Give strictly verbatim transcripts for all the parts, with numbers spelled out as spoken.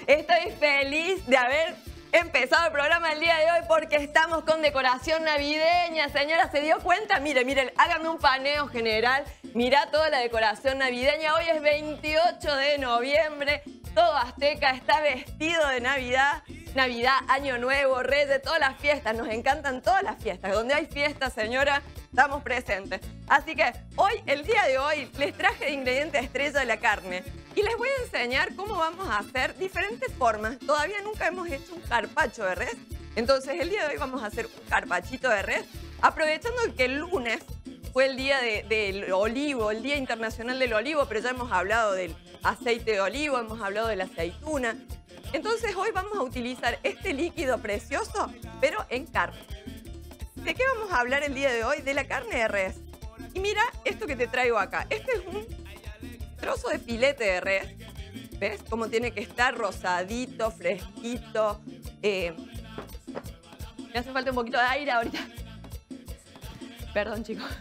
Estoy feliz de haber empezado el programa el día de hoy porque estamos con decoración navideña. Señora, ¿se dio cuenta? Mire, mire, hágame un paneo general. Mirá toda la decoración navideña. Hoy es veintiocho de noviembre. Todo Azteca está vestido de Navidad. Navidad, Año Nuevo, Reyes, todas las fiestas. Nos encantan todas las fiestas. Donde hay fiestas, señora, estamos presentes. Así que hoy, el día de hoy, les traje de ingrediente estrella de la carne. Y les voy a enseñar cómo vamos a hacer diferentes formas. Todavía nunca hemos hecho un carpaccio de res. Entonces, el día de hoy vamos a hacer un carpachito de res. Aprovechando que el lunes fue el día de, del olivo, el Día Internacional del Olivo, pero ya hemos hablado del aceite de olivo, hemos hablado de la aceituna. Entonces, hoy vamos a utilizar este líquido precioso, pero en carne. ¿De qué vamos a hablar el día de hoy? De la carne de res. Y mira esto que te traigo acá. Este es un trozo de filete de res. ¿Ves cómo tiene que estar? Rosadito, fresquito. Eh, me hace falta un poquito de aire ahorita. Perdón, chicos.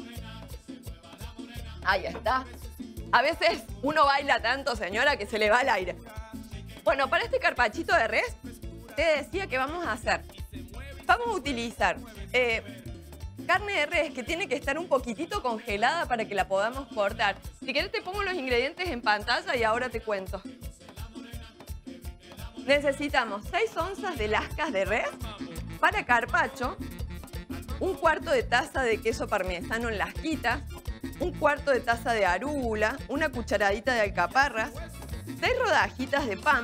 Ahí está. A veces uno baila tanto, señora, que se le va el aire. Bueno, para este carpachito de res, te decía que vamos a hacer. Vamos a utilizar eh, carne de res que tiene que estar un poquitito congelada para que la podamos cortar. Si querés te pongo los ingredientes en pantalla y ahora te cuento. Necesitamos seis onzas de lascas de res para carpaccio, un cuarto de taza de queso parmesano en lasquitas, un cuarto de taza de arúgula, una cucharadita de alcaparras, seis rodajitas de pan,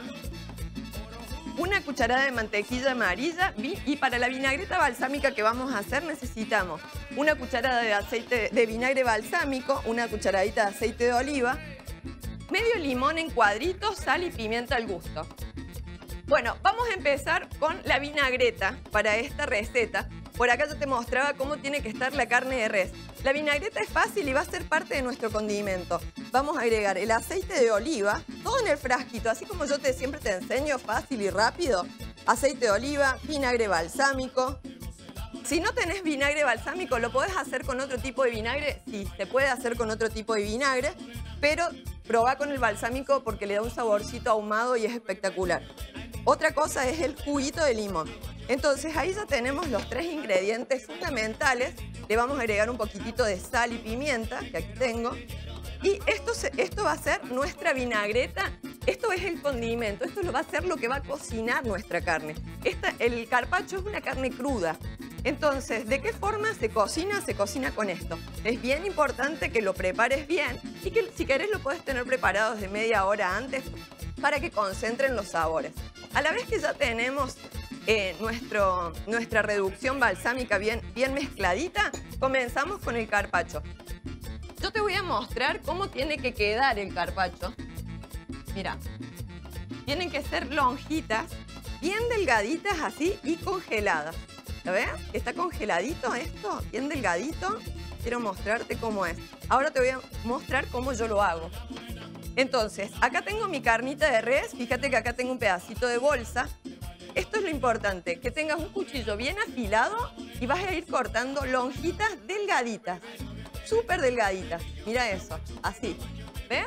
una cucharada de mantequilla amarilla y para la vinagreta balsámica que vamos a hacer necesitamos una cucharada de aceite de vinagre balsámico, una cucharadita de aceite de oliva, medio limón en cuadritos, sal y pimienta al gusto. Bueno, vamos a empezar con la vinagreta para esta receta. Por acá yo te mostraba cómo tiene que estar la carne de res. La vinagreta es fácil y va a ser parte de nuestro condimento. Vamos a agregar el aceite de oliva, todo en el frasquito, así como yo te, siempre te enseño, fácil y rápido. Aceite de oliva, vinagre balsámico. Si no tenés vinagre balsámico, ¿lo podés hacer con otro tipo de vinagre? Sí, se puede hacer con otro tipo de vinagre, pero probá con el balsámico porque le da un saborcito ahumado y es espectacular. Otra cosa es el juguito de limón. Entonces ahí ya tenemos los tres ingredientes fundamentales. Le vamos a agregar un poquitito de sal y pimienta, que aquí tengo. Y esto, se, esto va a ser nuestra vinagreta. Esto es el condimento. Esto lo va a ser lo que va a cocinar nuestra carne. Esta, el carpaccio es una carne cruda. Entonces, ¿de qué forma se cocina? Se cocina con esto. Es bien importante que lo prepares bien y que si querés lo puedes tener preparado desde media hora antes para que concentren los sabores. A la vez que ya tenemos eh, nuestro, nuestra reducción balsámica bien, bien mezcladita, comenzamos con el carpaccio. Yo te voy a mostrar cómo tiene que quedar el carpaccio. Mira, tienen que ser lonjitas, bien delgaditas así y congeladas. ¿Lo ves? Está congeladito esto, bien delgadito. Quiero mostrarte cómo es. Ahora te voy a mostrar cómo yo lo hago. Entonces, acá tengo mi carnita de res. Fíjate que acá tengo un pedacito de bolsa. Esto es lo importante, que tengas un cuchillo bien afilado y vas a ir cortando lonjitas delgaditas, súper delgaditas. Mira eso, así. ¿Ves?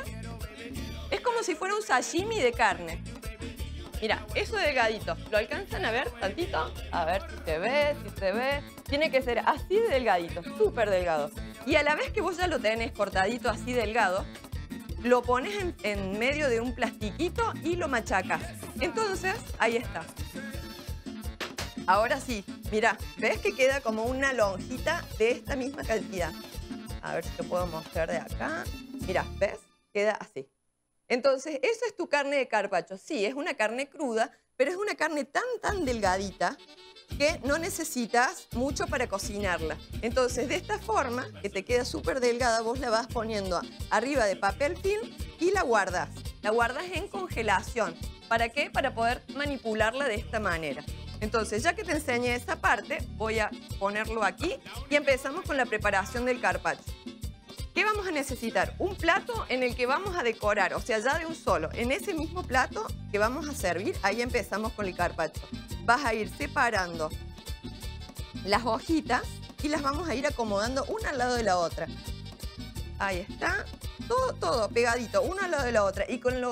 Es como si fuera un sashimi de carne. Mira, eso delgadito. ¿Lo alcanzan a ver tantito? A ver si se ve, si se ve. Tiene que ser así de delgadito, súper delgado. Y a la vez que vos ya lo tenés cortadito así delgado, lo pones en, en medio de un plastiquito y lo machacas. Entonces, ahí está. Ahora sí, mira, ¿ves que queda como una lonjita de esta misma cantidad? A ver si te puedo mostrar de acá. Mira, ¿ves? Queda así. Entonces, esa es tu carne de carpaccio. Sí, es una carne cruda, pero es una carne tan, tan delgadita que no necesitas mucho para cocinarla. Entonces, de esta forma, que te queda súper delgada, vos la vas poniendo arriba de papel film y la guardas. La guardas en congelación. ¿Para qué? Para poder manipularla de esta manera. Entonces, ya que te enseñé esa parte, voy a ponerlo aquí y empezamos con la preparación del carpaccio. ¿Qué vamos a necesitar? Un plato en el que vamos a decorar, o sea, ya de un solo. En ese mismo plato que vamos a servir, ahí empezamos con el carpaccio. Vas a ir separando las hojitas y las vamos a ir acomodando una al lado de la otra. Ahí está. Todo, todo pegadito, una al lado de la otra. Y con lo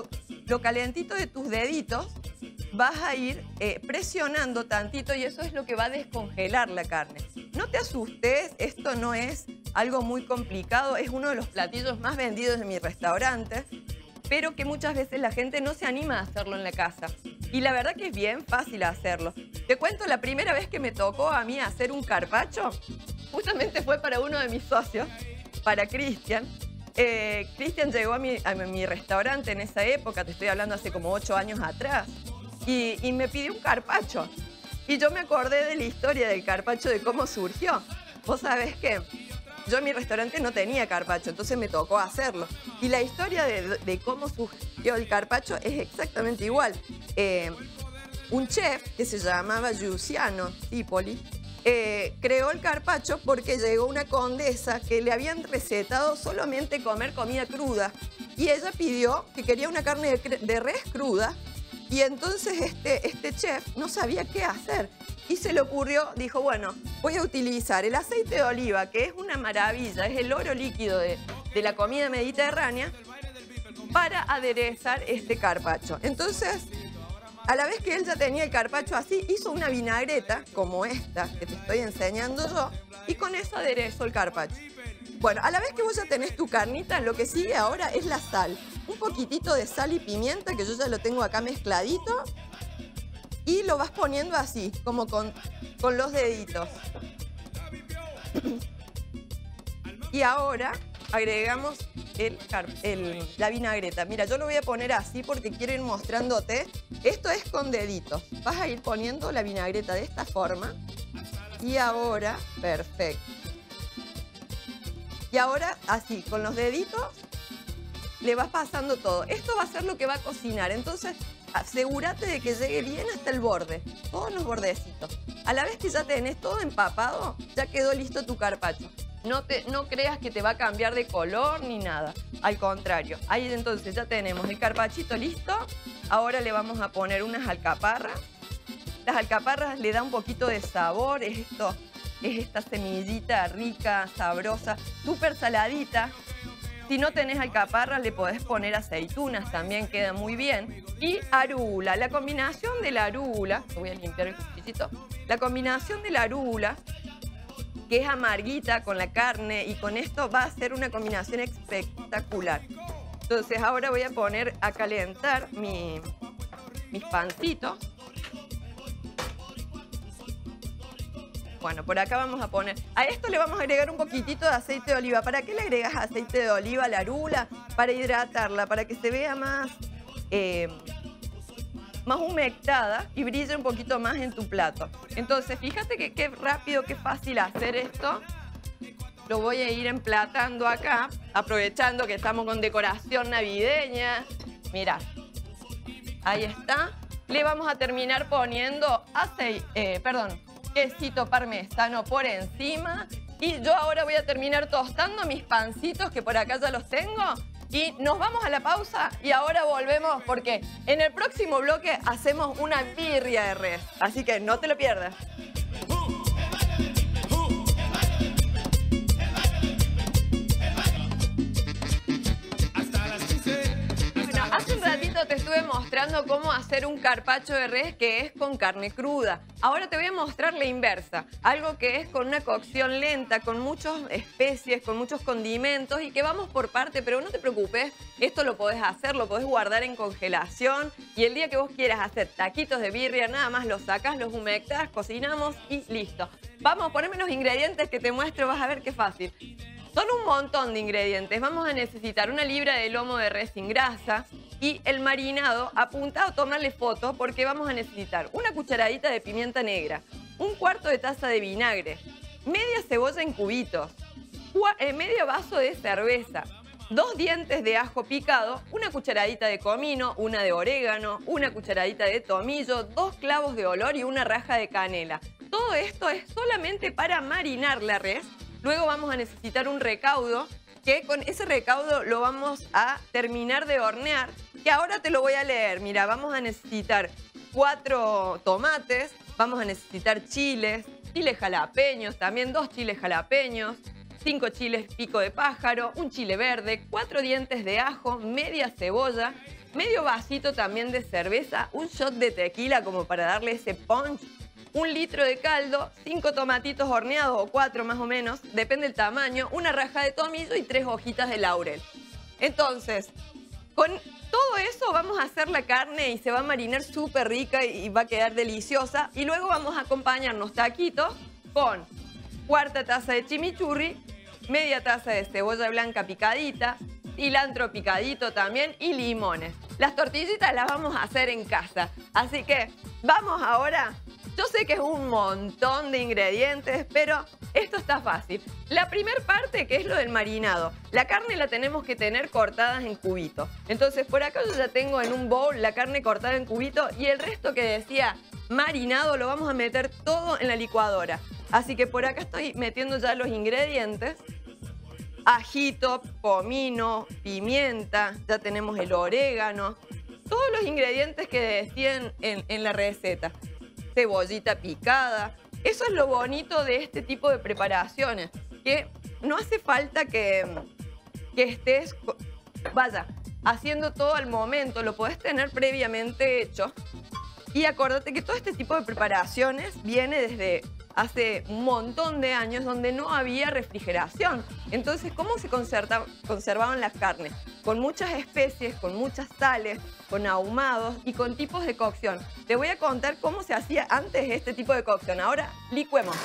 lo calentito de tus deditos vas a ir eh, presionando tantito y eso es lo que va a descongelar la carne. No te asustes, esto no es algo muy complicado, es uno de los platillos más vendidos de mi restaurante, pero que muchas veces la gente no se anima a hacerlo en la casa. Y la verdad que es bien fácil hacerlo. Te cuento, la primera vez que me tocó a mí hacer un carpaccio, justamente fue para uno de mis socios, para Cristian. Eh, Cristian llegó a mi, a mi restaurante en esa época, te estoy hablando hace como ocho años atrás, y, y me pidió un carpaccio. Y yo me acordé de la historia del carpaccio, de cómo surgió. Vos sabés que yo en mi restaurante no tenía carpaccio, entonces me tocó hacerlo. Y la historia de, de cómo surgió el carpaccio es exactamente igual. Eh, un chef que se llamaba Giussiano Tipoli eh, creó el carpaccio porque llegó una condesa que le habían recetado solamente comer comida cruda. Y ella pidió que quería una carne de, de res cruda. Y entonces este, este chef no sabía qué hacer. Y se le ocurrió, dijo, bueno, voy a utilizar el aceite de oliva, que es una maravilla, es el oro líquido de, de la comida mediterránea, para aderezar este carpaccio. Entonces, a la vez que él ya tenía el carpaccio así, hizo una vinagreta, como esta que te estoy enseñando yo, y con eso aderezó el carpaccio. Bueno, a la vez que vos ya tenés tu carnita, lo que sigue ahora es la sal. Un poquitito de sal y pimienta, que yo ya lo tengo acá mezcladito. Y lo vas poniendo así, como con, con los deditos. Y ahora agregamos el, el, la vinagreta. Mira, yo lo voy a poner así porque quiero ir mostrándote. Esto es con deditos. Vas a ir poniendo la vinagreta de esta forma. Y ahora, perfecto. Y ahora, así, con los deditos, le vas pasando todo. Esto va a ser lo que va a cocinar. Entonces, asegúrate de que llegue bien hasta el borde. Todos los bordecitos. A la vez que ya tenés todo empapado, ya quedó listo tu carpaccio. No, te, no creas que te va a cambiar de color ni nada. Al contrario. Ahí entonces ya tenemos el carpachito listo. Ahora le vamos a poner unas alcaparras. Las alcaparras le dan un poquito de sabor. Es esto... Es esta semillita rica, sabrosa, súper saladita. Si no tenés alcaparras, le podés poner aceitunas, también queda muy bien. Y arula. La combinación de la arula, voy a limpiar el cuchillito. La combinación de la arula, que es amarguita con la carne, y con esto va a ser una combinación espectacular. Entonces ahora voy a poner a calentar mi, mis pancitos. Bueno, por acá vamos a poner... A esto le vamos a agregar un poquitito de aceite de oliva. ¿Para qué le agregas aceite de oliva a la arula? Para hidratarla, para que se vea más, eh, más humectada y brille un poquito más en tu plato. Entonces, fíjate que qué rápido, qué fácil hacer esto. Lo voy a ir emplatando acá, aprovechando que estamos con decoración navideña. Mirá, ahí está. Le vamos a terminar poniendo aceite, eh, perdón, quesito parmesano por encima. Y yo ahora voy a terminar tostando mis pancitos, que por acá ya los tengo. Y nos vamos a la pausa y ahora volvemos porque en el próximo bloque hacemos una birria de res. Así que no te lo pierdas. Hace un ratito te estuve mostrando cómo hacer un carpaccio de res que es con carne cruda. Ahora te voy a mostrar la inversa. Algo que es con una cocción lenta, con muchas especies, con muchos condimentos y que vamos por parte, pero no te preocupes. Esto lo podés hacer, lo podés guardar en congelación y el día que vos quieras hacer taquitos de birria, nada más los sacás, los humectás, cocinamos y listo. Vamos, poneme los ingredientes que te muestro, vas a ver qué fácil. Son un montón de ingredientes. Vamos a necesitar una libra de lomo de res sin grasa y el marinado, apuntado, tomarle foto porque vamos a necesitar una cucharadita de pimienta negra, un cuarto de taza de vinagre, media cebolla en cubitos, medio vaso de cerveza, dos dientes de ajo picado, una cucharadita de comino, una de orégano, una cucharadita de tomillo, dos clavos de olor y una raja de canela. Todo esto es solamente para marinar la res. Luego vamos a necesitar un recaudo, que con ese recaudo lo vamos a terminar de hornear, que ahora te lo voy a leer. Mira, vamos a necesitar cuatro tomates, vamos a necesitar chiles, chiles jalapeños, también dos chiles jalapeños, cinco chiles pico de pájaro, un chile verde, cuatro dientes de ajo, media cebolla, medio vasito también de cerveza, un shot de tequila como para darle ese punch, un litro de caldo, cinco tomatitos horneados o cuatro más o menos, depende del tamaño, una raja de tomillo y tres hojitas de laurel. Entonces, con todo eso vamos a hacer la carne y se va a marinar súper rica y va a quedar deliciosa. Y luego vamos a acompañarnos taquitos con cuarta taza de chimichurri, media taza de cebolla blanca picadita, cilantro picadito también y limones. Las tortillitas las vamos a hacer en casa. Así que vamos ahora. Yo sé que es un montón de ingredientes, pero esto está fácil. La primera parte, que es lo del marinado. La carne la tenemos que tener cortada en cubitos. Entonces, por acá yo ya tengo en un bowl la carne cortada en cubitos y el resto que decía marinado lo vamos a meter todo en la licuadora. Así que por acá estoy metiendo ya los ingredientes. Ajito, comino, pimienta, ya tenemos el orégano. Todos los ingredientes que decían en, en la receta. Cebollita picada. Eso es lo bonito de este tipo de preparaciones, que no hace falta que, que estés, vaya, haciendo todo al momento, lo podés tener previamente hecho. Y acuérdate que todo este tipo de preparaciones viene desde hace un montón de años donde no había refrigeración. Entonces, ¿cómo se conserva, conservaban las carnes? Con muchas especies, con muchas sales, con ahumados y con tipos de cocción. Te voy a contar cómo se hacía antes este tipo de cocción. Ahora, licuemos.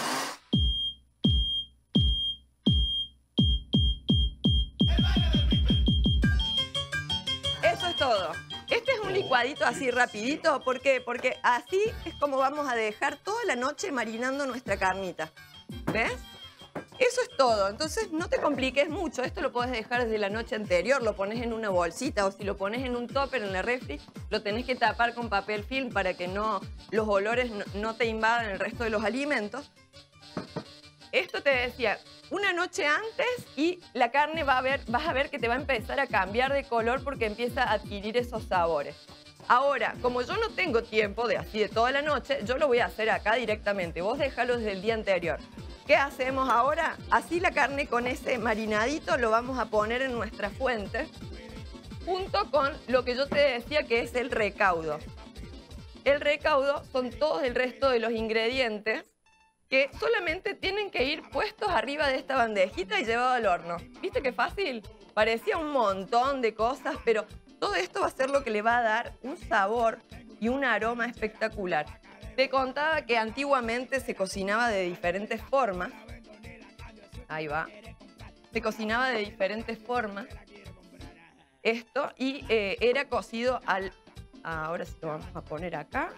Eso es todo. Este es un licuadito así rapidito. ¿Por qué? Porque así es como vamos a dejar toda la noche marinando nuestra carnita. ¿Ves? Eso es todo. Entonces no te compliques mucho. Esto lo podés dejar desde la noche anterior. Lo pones en una bolsita o si lo pones en un tupper en la refri, lo tenés que tapar con papel film para que no, los olores no, no te invadan el resto de los alimentos. Esto te decía, una noche antes y la carne va a ver, vas a ver que te va a empezar a cambiar de color porque empieza a adquirir esos sabores. Ahora, como yo no tengo tiempo de así de toda la noche, yo lo voy a hacer acá directamente. Vos déjalo desde el día anterior. ¿Qué hacemos ahora? Así la carne con ese marinadito lo vamos a poner en nuestra fuente junto con lo que yo te decía que es el recaudo. El recaudo son todos el resto de los ingredientes que solamente tienen que ir puestos arriba de esta bandejita y llevados al horno. ¿Viste qué fácil? Parecía un montón de cosas, pero todo esto va a ser lo que le va a dar un sabor y un aroma espectacular. Te contaba que antiguamente se cocinaba de diferentes formas. Ahí va. Se cocinaba de diferentes formas esto y eh, era cocido al... Ahora sí lo vamos a poner acá.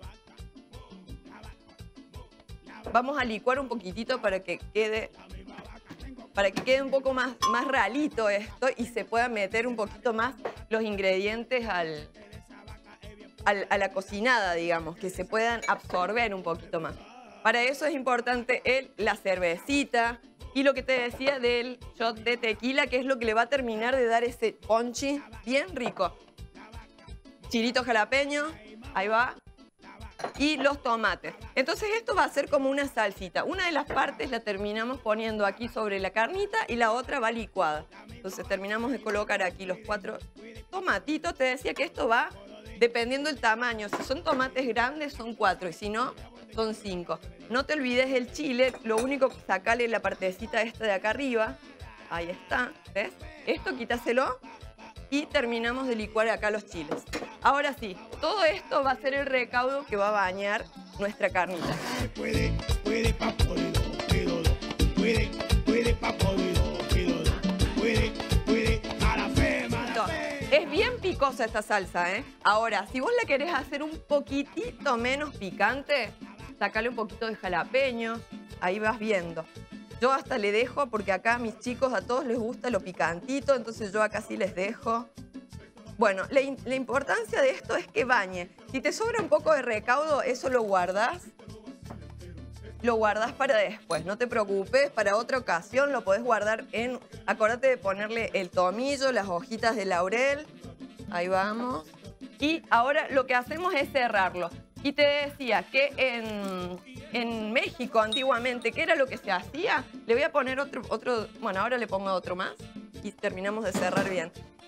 Vamos a licuar un poquitito para que quede, para que quede un poco más, más ralito esto y se puedan meter un poquito más los ingredientes al, al, a la cocinada, digamos, que se puedan absorber un poquito más. Para eso es importante el, la cervecita y lo que te decía del shot de tequila, que es lo que le va a terminar de dar ese ponchi bien rico. Chilito jalapeño, ahí va. Y los tomates. Entonces esto va a ser como una salsita. Una de las partes la terminamos poniendo aquí sobre la carnita y la otra va licuada. Entonces terminamos de colocar aquí los cuatro tomatitos. Te decía que esto va dependiendo del tamaño. Si son tomates grandes son cuatro y si no son cinco. No te olvides el chile. Lo único, sacale la partecita esta de acá arriba. Ahí está. ¿Ves? Esto quítaselo. Y terminamos de licuar acá los chiles. Ahora sí, todo esto va a ser el recaudo que va a bañar nuestra carnita. Puede, puede, pa, puede, puede, puede, pa, puede, puede, puede, a la fe, a la fe. Es bien picosa esta salsa, ¿eh? Ahora, si vos la querés hacer un poquitito menos picante, sacale un poquito de jalapeño, ahí vas viendo. Yo hasta le dejo, porque acá a mis chicos a todos les gusta lo picantito, entonces yo acá sí les dejo. Bueno, la, la importancia de esto es que bañe. Si te sobra un poco de recaudo, eso lo guardás. Lo guardás para después, no te preocupes, para otra ocasión lo podés guardar en... Acordate de ponerle el tomillo, las hojitas de laurel. Ahí vamos. Y ahora lo que hacemos es cerrarlo. Y te decía que en, en México antiguamente, ¿qué era lo que se hacía? Le voy a poner otro, otro, bueno, ahora le pongo otro más y terminamos de cerrar bien.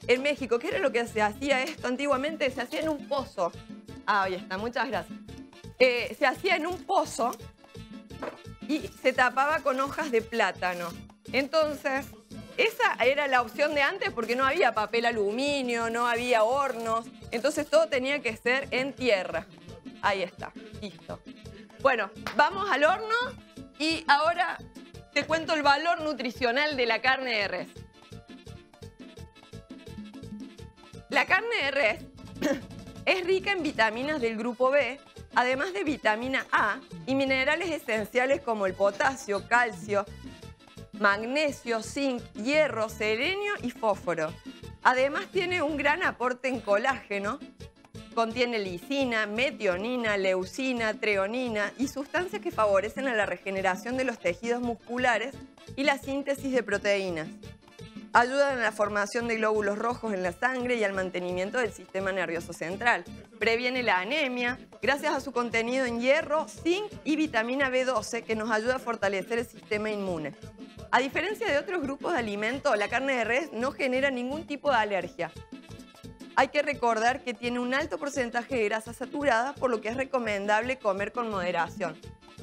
en México, ¿qué era lo que se hacía esto antiguamente? Se hacía en un pozo. Ah, ahí está, muchas gracias. Eh, se hacía en un pozo y se tapaba con hojas de plátano. Entonces, esa era la opción de antes porque no había papel aluminio, no había hornos. Entonces todo tenía que ser en tierra. Ahí está, listo. Bueno, vamos al horno y ahora te cuento el valor nutricional de la carne de res. La carne de res es rica en vitaminas del grupo B, además de vitamina A y minerales esenciales como el potasio, calcio, magnesio, zinc, hierro, selenio y fósforo. Además tiene un gran aporte en colágeno. Contiene lisina, metionina, leucina, treonina y sustancias que favorecen a la regeneración de los tejidos musculares y la síntesis de proteínas. Ayudan a la formación de glóbulos rojos en la sangre y al mantenimiento del sistema nervioso central. Previene la anemia gracias a su contenido en hierro, zinc y vitamina B doce que nos ayuda a fortalecer el sistema inmune. A diferencia de otros grupos de alimentos, la carne de res no genera ningún tipo de alergia. Hay que recordar que tiene un alto porcentaje de grasa saturada, por lo que es recomendable comer con moderación.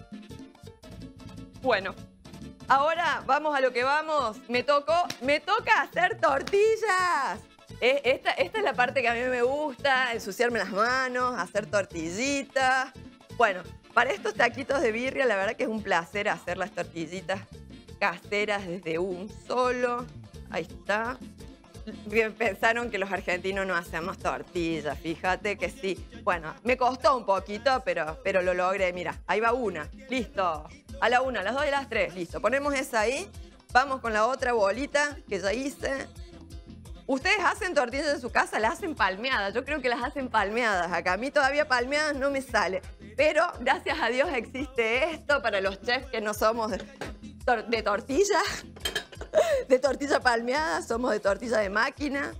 Bueno, ahora vamos a lo que vamos. Me tocó, me toca hacer tortillas. Esta, esta es la parte que a mí me gusta, ensuciarme las manos, hacer tortillitas. Bueno, para estos taquitos de birria, la verdad que es un placer hacer las tortillitas caseras desde un solo. Ahí está. Pensaron que los argentinos no hacemos tortillas, fíjate que sí. Bueno, me costó un poquito, pero, pero lo logré. Mira, ahí va una. Listo. A la una, a las dos y a las tres. Listo. Ponemos esa ahí. Vamos con la otra bolita que ya hice. ¿Ustedes hacen tortillas en su casa? Las hacen palmeadas. Yo creo que las hacen palmeadas acá. A mí todavía palmeadas no me sale. Pero gracias a Dios existe esto para los chefs que no somos de, tor de tortilla. De tortilla palmeada, somos de tortilla de máquina.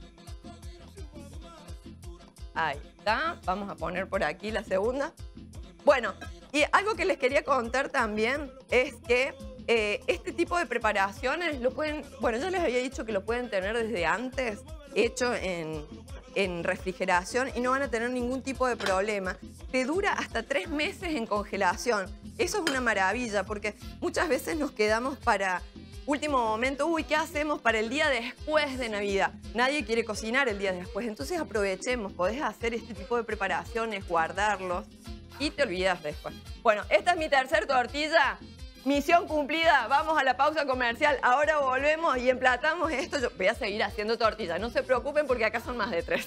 Ahí está. Vamos a poner por aquí la segunda. Bueno, y algo que les quería contar también es que eh, este tipo de preparaciones lo pueden... Bueno, ya les había dicho que lo pueden tener desde antes, hecho en, en refrigeración y no van a tener ningún tipo de problema. Te dura hasta tres meses en congelación. Eso es una maravilla porque muchas veces nos quedamos para... Último momento, uy, ¿qué hacemos para el día después de Navidad? Nadie quiere cocinar el día después, entonces aprovechemos, podés hacer este tipo de preparaciones, guardarlos y te olvidas después. Bueno, esta es mi tercer tortilla, misión cumplida, vamos a la pausa comercial, ahora volvemos y emplatamos esto. Yo voy a seguir haciendo tortillas, no se preocupen porque acá son más de tres.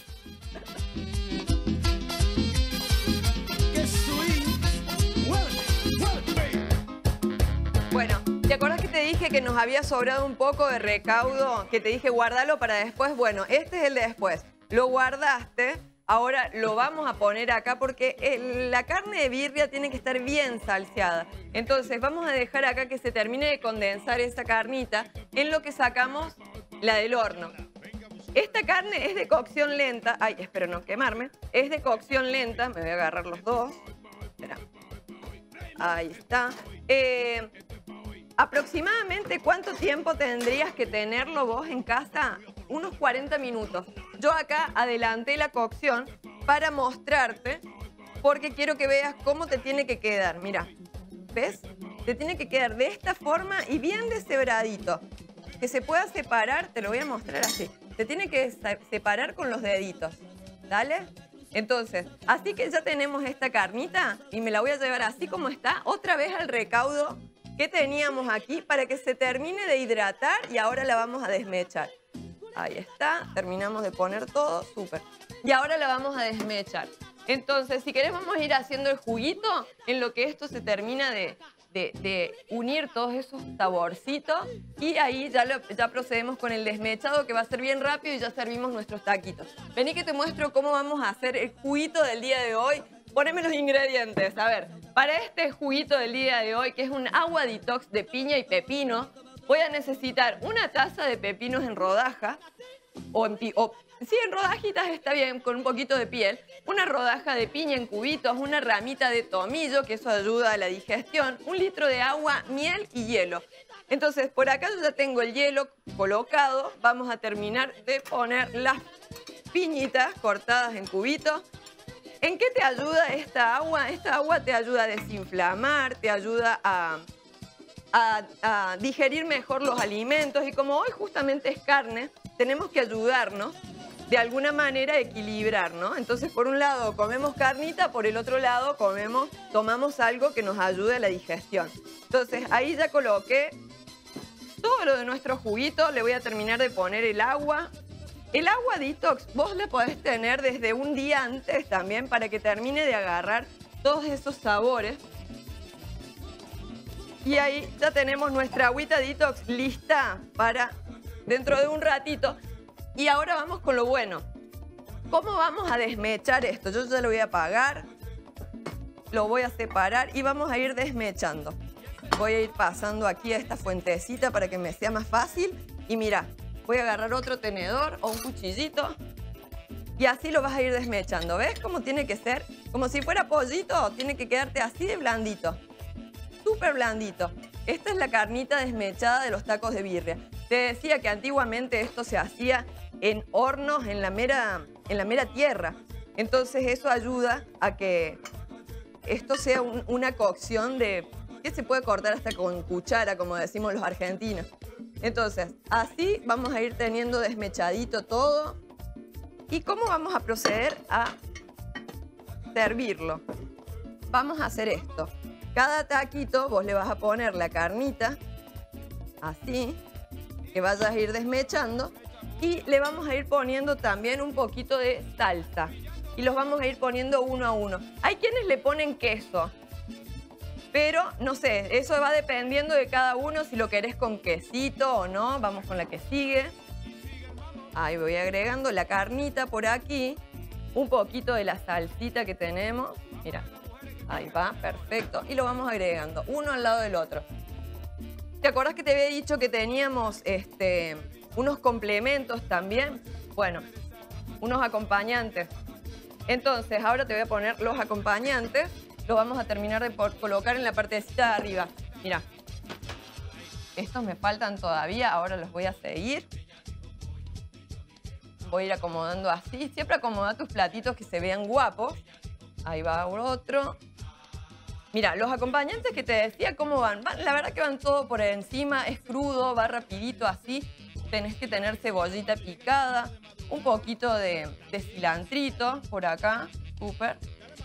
Bueno, ¿te acuerdas que te dije que nos había sobrado un poco de recaudo? Que te dije guárdalo para después. Bueno, este es el de después. Lo guardaste, ahora lo vamos a poner acá porque el, la carne de birria tiene que estar bien salseada. Entonces vamos a dejar acá que se termine de condensar esa carnita en lo que sacamos la del horno. Esta carne es de cocción lenta. Ay, espero no quemarme. Es de cocción lenta. Me voy a agarrar los dos. Espera. Ahí está. Eh... ¿Aproximadamente cuánto tiempo tendrías que tenerlo vos en casa? Unos cuarenta minutos. Yo acá adelanté la cocción para mostrarte porque quiero que veas cómo te tiene que quedar. Mira, ¿ves? Te tiene que quedar de esta forma y bien deshebradito. Que se pueda separar, te lo voy a mostrar así. Te tiene que separar con los deditos. ¿Dale? Entonces, así que ya tenemos esta carnita y me la voy a llevar así como está, otra vez al recaudo que teníamos aquí para que se termine de hidratar y ahora la vamos a desmechar. Ahí está, terminamos de poner todo, súper. Y ahora la vamos a desmechar. Entonces, si querés vamos a ir haciendo el juguito en lo que esto se termina de, de, de unir todos esos saborcitos y ahí ya, lo, ya procedemos con el desmechado que va a ser bien rápido y ya servimos nuestros taquitos. Vení que te muestro cómo vamos a hacer el juguito del día de hoy. Poneme los ingredientes. A ver, para este juguito del día de hoy, que es un agua detox de piña y pepino, voy a necesitar una taza de pepinos en rodaja, o en, o, sí, en rodajitas está bien, con un poquito de piel, una rodaja de piña en cubitos, una ramita de tomillo, que eso ayuda a la digestión, un litro de agua, miel y hielo. Entonces, por acá yo ya tengo el hielo colocado. Vamos a terminar de poner las piñitas cortadas en cubitos. ¿En qué te ayuda esta agua? Esta agua te ayuda a desinflamar, te ayuda a, a, a digerir mejor los alimentos. Y como hoy justamente es carne, tenemos que ayudarnos de alguna manera a equilibrar, ¿no? Entonces, por un lado comemos carnita, por el otro lado comemos, tomamos algo que nos ayude a la digestión. Entonces, ahí ya coloqué todo lo de nuestro juguito. Le voy a terminar de poner el agua. El agua detox vos la podés tener desde un día antes también para que termine de agarrar todos esos sabores. Y ahí ya tenemos nuestra agüita detox lista para dentro de un ratito. Y ahora vamos con lo bueno. ¿Cómo vamos a desmechar esto? Yo ya lo voy a apagar, lo voy a separar y vamos a ir desmechando. Voy a ir pasando aquí a esta fuentecita para que me sea más fácil. Y mira, voy a agarrar otro tenedor o un cuchillito y así lo vas a ir desmechando. ¿Ves cómo tiene que ser? Como si fuera pollito, tiene que quedarte así de blandito. Súper blandito. Esta es la carnita desmechada de los tacos de birria. Te decía que antiguamente esto se hacía en hornos, en la mera, en la mera tierra. Entonces eso ayuda a que esto sea un, una cocción de que se puede cortar hasta con cuchara, como decimos los argentinos. Entonces, así vamos a ir teniendo desmechadito todo. ¿Y cómo vamos a proceder a servirlo? Vamos a hacer esto. Cada taquito vos le vas a poner la carnita, así, que vayas a ir desmechando. Y le vamos a ir poniendo también un poquito de salsa. Y los vamos a ir poniendo uno a uno. Hay quienes le ponen queso. Pero, no sé, eso va dependiendo de cada uno, si lo querés con quesito o no. Vamos con la que sigue. Ahí voy agregando la carnita por aquí. Un poquito de la salsita que tenemos. Mira, ahí va, perfecto. Y lo vamos agregando, uno al lado del otro. ¿Te acordás que te había dicho que teníamos este, unos complementos también? Bueno, unos acompañantes. Entonces, ahora te voy a poner los acompañantes. Lo vamos a terminar de colocar en la partecita de arriba. Mira, estos me faltan todavía, ahora los voy a seguir. Voy a ir acomodando así. Siempre acomoda tus platitos que se vean guapos. Ahí va otro. Mira, los acompañantes que te decía, ¿cómo van? van? La verdad que van todo por encima, es crudo, va rapidito así. Tenés que tener cebollita picada, un poquito de, de cilantrito por acá, súper.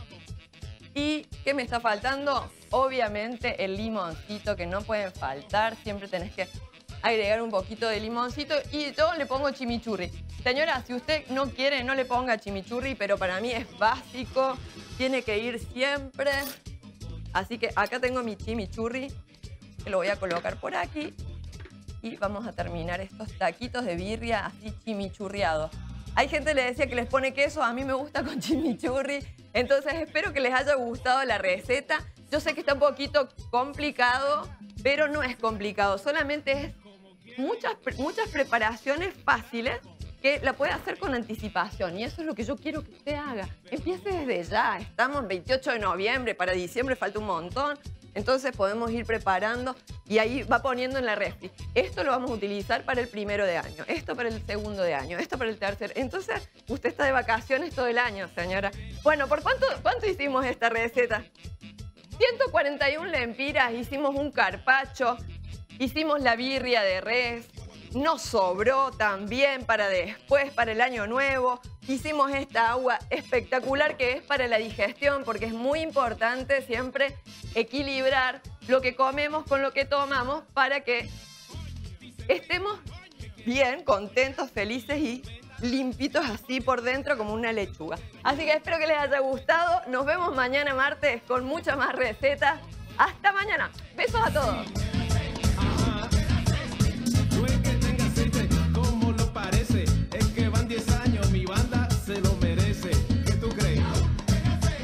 ¿Y qué me está faltando? Obviamente el limoncito, que no puede faltar. Siempre tenés que agregar un poquito de limoncito. Y yo le pongo chimichurri. Señora, si usted no quiere, no le ponga chimichurri, pero para mí es básico. Tiene que ir siempre. Así que acá tengo mi chimichurri, que lo voy a colocar por aquí. Y vamos a terminar estos taquitos de birria así chimichurriados. Hay gente que le decía que les pone queso, a mí me gusta con chimichurri. Entonces espero que les haya gustado la receta. Yo sé que está un poquito complicado, pero no es complicado. Solamente es muchas, muchas preparaciones fáciles que la puede hacer con anticipación. Y eso es lo que yo quiero que usted haga. Empiece desde ya. Estamos veintiocho de noviembre, para diciembre falta un montón. Entonces podemos ir preparando y ahí va poniendo en la refri. Esto lo vamos a utilizar para el primero de año, esto para el segundo de año, esto para el tercer. Entonces usted está de vacaciones todo el año, señora. Bueno, ¿por cuánto, cuánto hicimos esta receta? ciento cuarenta y una lempiras, hicimos un carpaccio, hicimos la birria de res. Nos sobró también para después, para el año nuevo. Hicimos esta agua espectacular que es para la digestión, porque es muy importante siempre equilibrar lo que comemos con lo que tomamos para que estemos bien, contentos, felices y limpitos así por dentro como una lechuga. Así que espero que les haya gustado. Nos vemos mañana martes con muchas más recetas. Hasta mañana. Besos a todos.